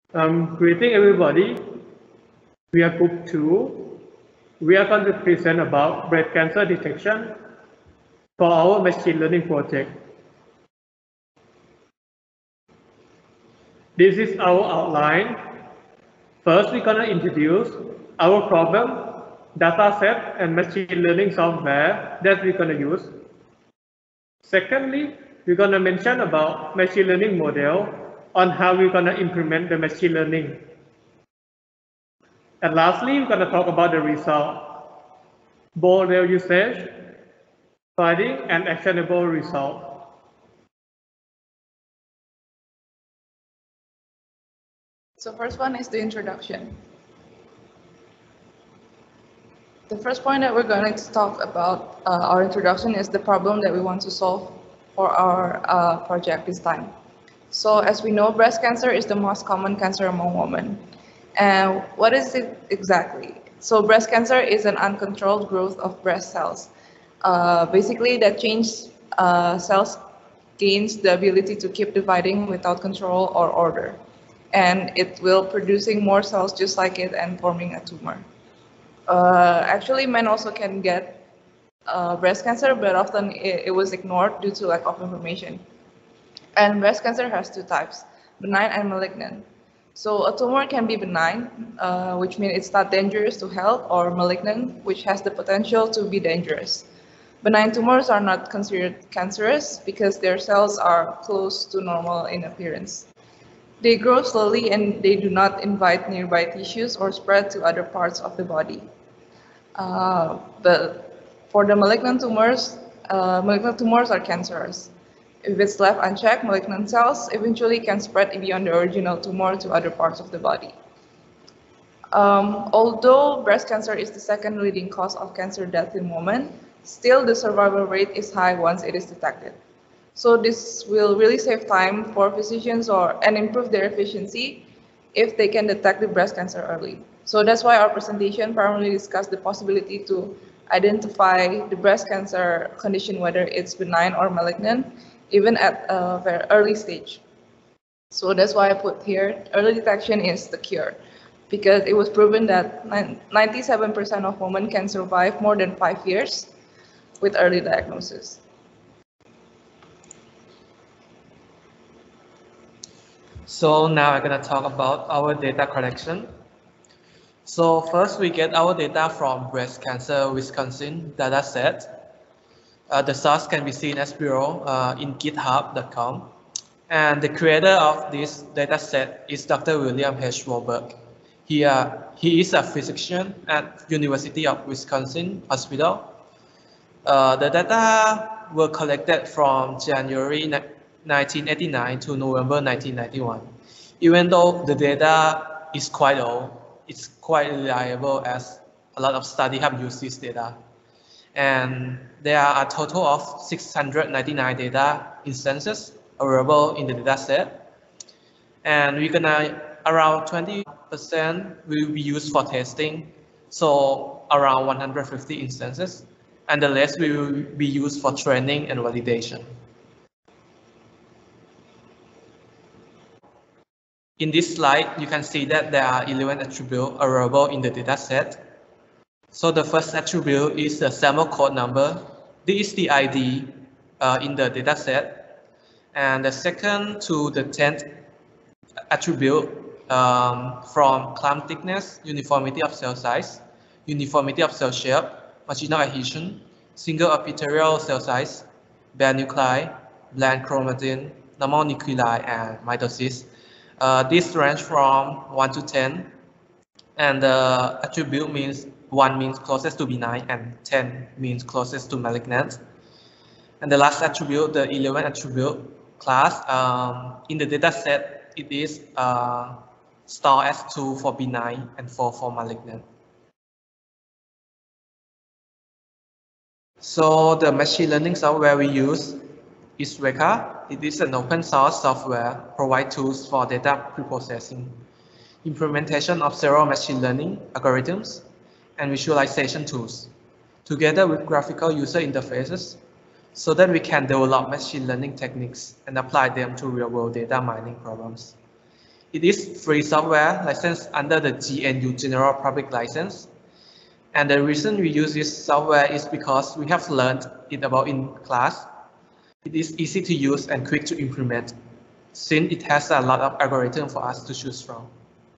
Greeting everybody. We are group 2. We are going to present about breast cancer detection for our machine learning project. This is our outline. First, we're going to introduce our problem, data set, and machine learning software that we're going to use. Secondly, we're going to mention about machine learning model on how we're going to implement the machine learning. And lastly, we're going to talk about the result, model usage, finding, and actionable result. So first one is the introduction. The first point that we're going to talk about our introduction is the problem that we want to solve for our project this time. So as we know, breast cancer is the most common cancer among women. And what is it exactly? So breast cancer is an uncontrolled growth of breast cells. Basically, that change cells gains the ability to keep dividing without control or order. And it will producing more cells just like it and forming a tumor. Actually, men also can get breast cancer, but often it was ignored due to lack of information. And breast cancer has two types, benign and malignant. So a tumor can be benign, which means it's not dangerous to health, or malignant, which has the potential to be dangerous. Benign tumors are not considered cancerous because their cells are close to normal in appearance. They grow slowly and they do not invade nearby tissues or spread to other parts of the body. But for the malignant tumors are cancerous. If it's left unchecked, malignant cells eventually can spread beyond the original tumor to other parts of the body. Although breast cancer is the second leading cause of cancer death in women, still the survival rate is high once it is detected. So this will really save time for physicians and improve their efficiency if they can detect the breast cancer early. So that's why our presentation primarily discussed the possibility to identify the breast cancer condition, whether it's benign or malignant, even at a very early stage. So that's why I put here, early detection is the cure, because it was proven that 97% of women can survive more than 5 years with early diagnosis. So now I'm going to talk about our data collection. So first we get our data from Breast Cancer Wisconsin dataset. The source can be seen as below in github.com. And the creator of this dataset is Dr. William H. Wahlberg. He is a physician at University of Wisconsin Hospital. The data were collected from January 1989 to November 1991. Even though the data is quite old, it's quite reliable as a lot of studies have used this data. And there are a total of 699 data instances available in the dataset. And we're gonna, around 20% will be used for testing, so around 150 instances. And the rest will be used for training and validation. In this slide, you can see that there are 11 attributes available in the dataset. So the first attribute is the sample code number. This is the ID in the dataset. And the second to the 10th attribute from clamp thickness, uniformity of cell size, uniformity of cell shape, marginal adhesion, single epithelial cell size, bare nuclei, bland chromatin, normal nuclei, and mitosis. This range from 1 to 10, and the attribute means 1 means closest to benign and 10 means closest to malignant. And the last attribute, the 11 attribute class, in the data set, it is stored as 2 for benign and 4 for malignant. So the machine learning software we use is Weka. It is an open source software, provide tools for data preprocessing, implementation of several machine learning algorithms, and visualization tools, together with graphical user interfaces, so that we can develop machine learning techniques and apply them to real-world data mining problems. It is free software licensed under the GNU General Public License. And the reason we use this software is because we have learned it about in class. It is easy to use and quick to implement, since it has a lot of algorithms for us to choose from.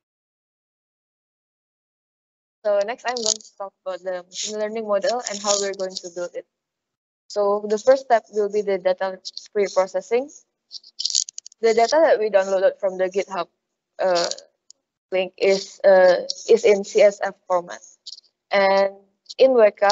So next I'm going to talk about the machine learning model and how we're going to build it. So the first step will be the data pre-processing. The data that we downloaded from the GitHub link is in CSF format, and in Weka,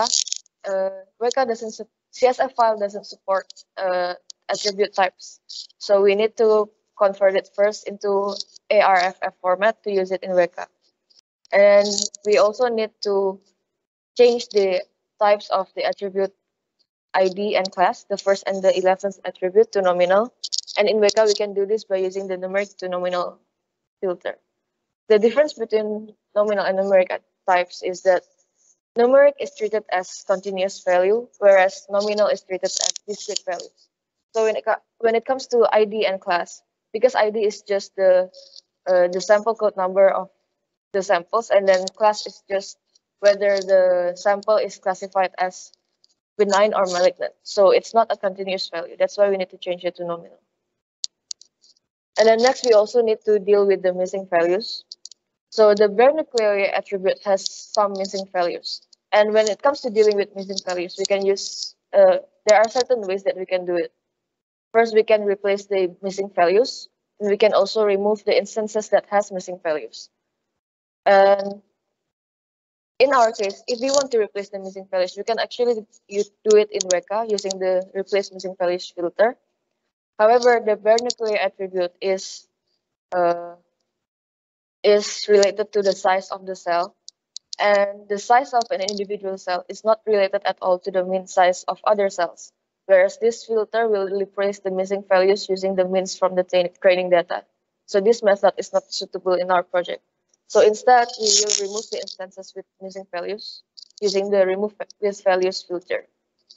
CSF file doesn't support attribute types, so we need to convert it first into ARFF format to use it in Weka. And we also need to change the types of the attribute ID and class, the first and the 11th attribute, to nominal. And in Weka, we can do this by using the numeric to nominal filter. The difference between nominal and numeric types is that numeric is treated as continuous value, whereas nominal is treated as discrete values. So when it comes to ID and class, because ID is just the sample code number of the samples, and then class is just whether the sample is classified as benign or malignant. So it's not a continuous value. That's why we need to change it to nominal. And then next, we also need to deal with the missing values. So the bare nuclei attribute has some missing values. And when it comes to dealing with missing values, we can use, there are certain ways that we can do it. First, we can replace the missing values, and we can also remove the instances that has missing values. And in our case, if we want to replace the missing values, we can actually do it in Weka using the replace missing values filter. However, the bare nuclei attribute is related to the size of the cell, and the size of an individual cell is not related at all to the mean size of other cells, whereas this filter will replace the missing values using the means from the training data. So this method is not suitable in our project. So instead, we will remove the instances with missing values using the remove with values filter.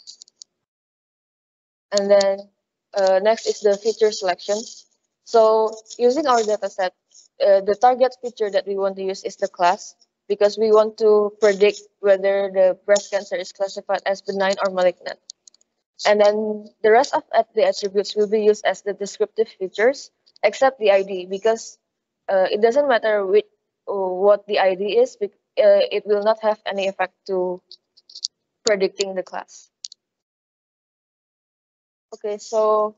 And then next is the feature selection. So using our dataset, the target feature that we want to use is the class, because we want to predict whether the breast cancer is classified as benign or malignant. And then the rest of the attributes will be used as the descriptive features, except the ID, because it doesn't matter what the ID is, it will not have any effect to predicting the class. Okay, so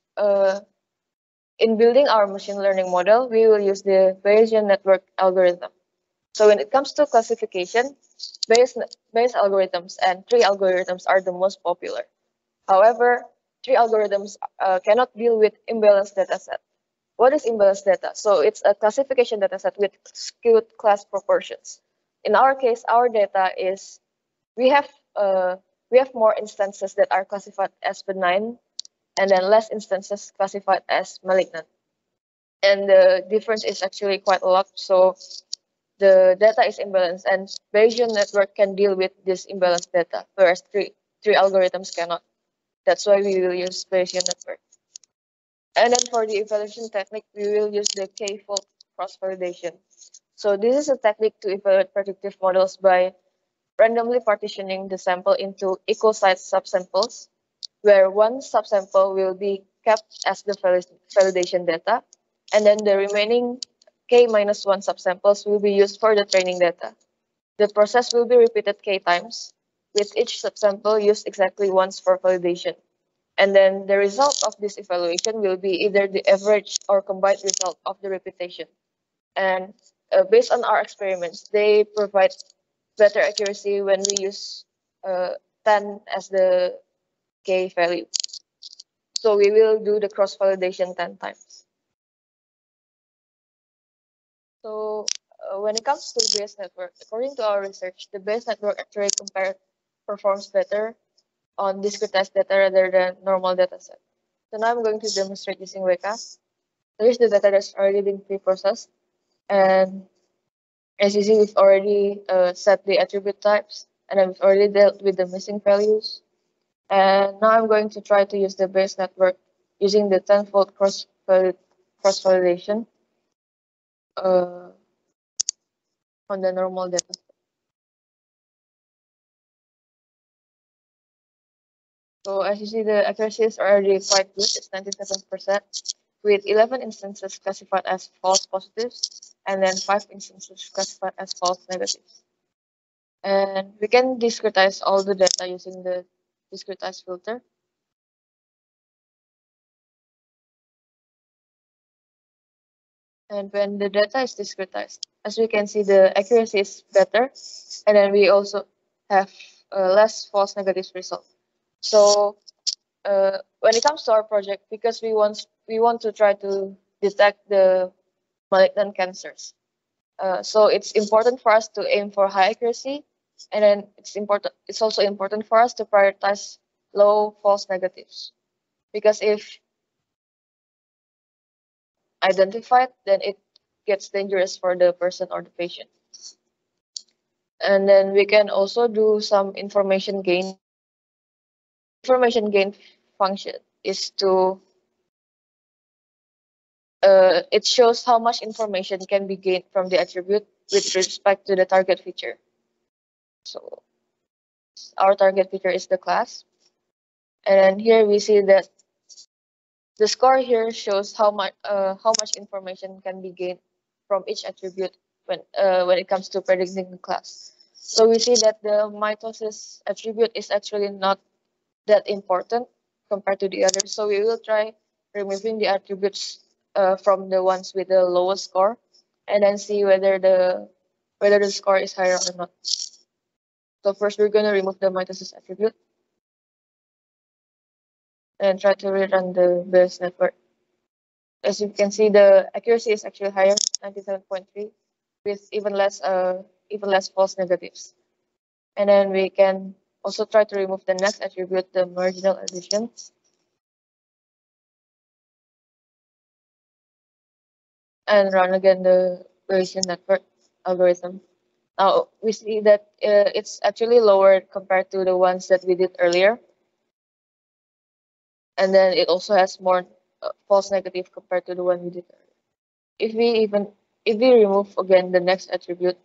in building our machine learning model, we will use the Bayesian network algorithm. So when it comes to classification, Bayes algorithms and tree algorithms are the most popular. However, tree algorithms cannot deal with imbalanced data set. What is imbalanced data? So it's a classification data set with skewed class proportions. In our case, our data is, we have more instances that are classified as benign, and then less instances classified as malignant. And the difference is actually quite a lot. So the data is imbalanced, and Bayesian network can deal with this imbalanced data, whereas tree algorithms cannot. That's why we will use Bayesian network. And then for the evaluation technique, we will use the k-fold cross-validation. So this is a technique to evaluate predictive models by randomly partitioning the sample into equal-sized subsamples, where one subsample will be kept as the validation data, and then the remaining k-1 subsamples will be used for the training data. The process will be repeated k times, with each subsample used exactly once for validation. And then the result of this evaluation will be either the average or combined result of the repetition. And based on our experiments, they provide better accuracy when we use 10 as the k value. So we will do the cross-validation 10 times. So when it comes to the Bayes network, according to our research, the Bayes network actually performs better on discretized data rather than normal data set. So now I'm going to demonstrate using Weka. Here's the data that's already been pre-processed. And as you see, we've already set the attribute types, and I've already dealt with the missing values. And now I'm going to try to use the Bayes network using the 10-fold cross-validation. on the normal data. So as you see, the accuracy is already quite good. It's 97%, with 11 instances classified as false positives, and then 5 instances classified as false negatives. And we can discretize all the data using the discretize filter. And when the data is discretized, as we can see, the accuracy is better, and then we also have less false negative result. So when it comes to our project, because we want to try to detect the malignant cancers, so it's important for us to aim for high accuracy, and then it's also important for us to prioritize low false negatives, because if identified, then it gets dangerous for the person or the patient. And then we can also do some information gain. Information gain function is to it shows how much information can be gained from the attribute with respect to the target feature. So our target feature is the class, and then here we see that the score here shows how much information can be gained from each attribute when it comes to predicting the class. So we see that the mitosis attribute is actually not that important compared to the others. So we will try removing the attributes from the ones with the lowest score, and then see whether the score is higher or not. So first we're gonna remove the mitosis attribute and try to rerun the Bayes network. As you can see, the accuracy is actually higher, 97.3, with even less false negatives. And then we can also try to remove the next attribute, the marginal addition. And run again the Bayesian network algorithm. Now we see that it's actually lower compared to the ones that we did earlier. And then it also has more false negative compared to the one we did earlier. If we remove again the next attribute,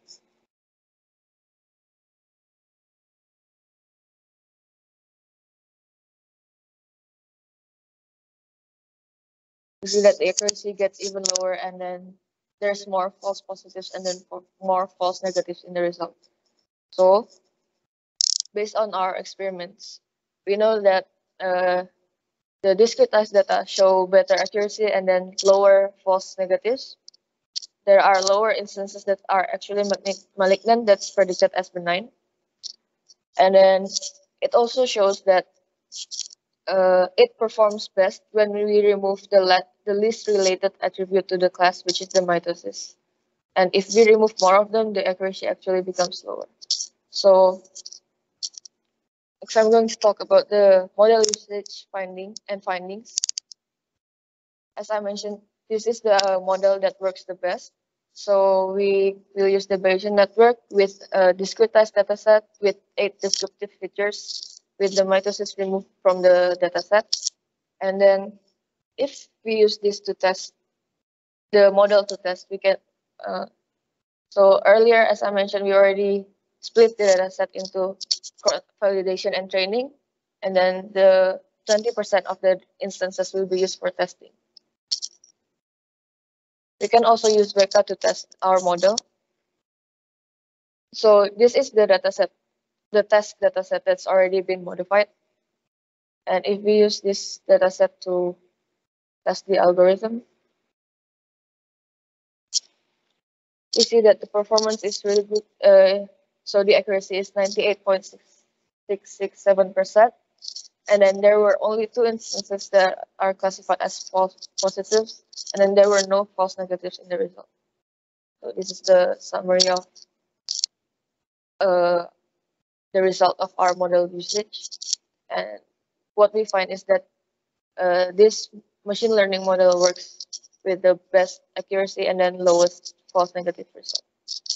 you see that the accuracy gets even lower, and then there's more false positives and then more false negatives in the result. So based on our experiments, we know that the discretized data show better accuracy and then lower false negatives. There are lower instances that are actually malignant that's predicted as benign. And then it also shows that it performs best when we remove the least related attribute to the class, which is the mitosis. And if we remove more of them, the accuracy actually becomes lower. So next I'm going to talk about the model usage findings. As I mentioned, this is the model that works the best. So we will use the Bayesian network with a discretized dataset with 8 descriptive features with the mitosis removed from the dataset. And then if we use this to test the model we can, so earlier, as I mentioned, we already split the dataset into validation and training. And then the 20% of the instances will be used for testing. We can also use Weka to test our model. So this is the dataset, the test dataset that's already been modified. And if we use this dataset to test the algorithm, we see that the performance is really good. So the accuracy is 98.667%. And then there were only 2 instances that are classified as false positives, and then there were no false negatives in the result. So this is the summary of the result of our model usage. And what we find is that this machine learning model works with the best accuracy and then lowest false negative result.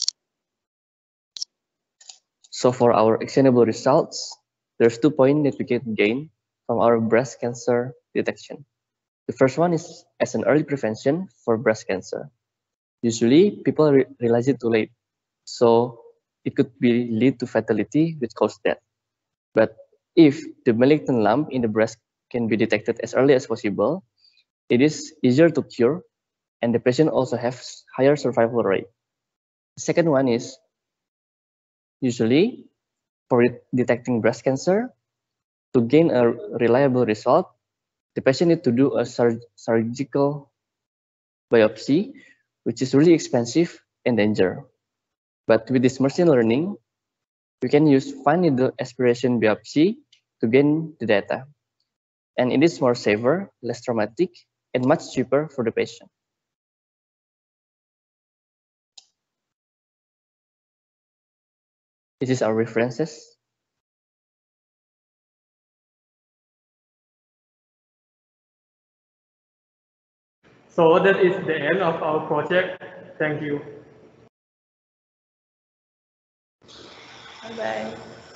So for our actionable results, there's 2 points that we can gain from our breast cancer detection. The first one is as an early prevention for breast cancer. Usually, people realize it too late, so it could be lead to fatality, which cause death. But if the malignant lump in the breast can be detected as early as possible, it is easier to cure, and the patient also has higher survival rate. The second one is usually for detecting breast cancer, to gain a reliable result, the patient needs to do a surgical biopsy, which is really expensive and dangerous. But with this machine learning, we can use fine needle aspiration biopsy to gain the data. And it is more safer, less traumatic, and much cheaper for the patient. This is our references. So that is the end of our project. Thank you. Bye-bye.